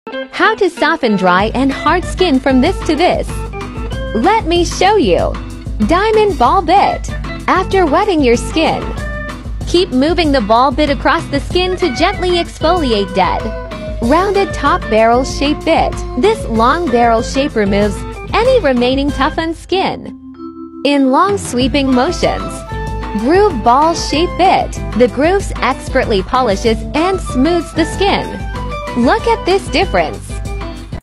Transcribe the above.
How to soften dry and hard skin from this to this. Let me show you. Diamond ball bit. After wetting your skin, keep moving the ball bit across the skin to gently exfoliate dead. Rounded top barrel shape bit. This long barrel shape removes any remaining toughened skin in long sweeping motions. Groove ball shape bit. The grooves expertly polishes and smooths the skin. Look at this difference.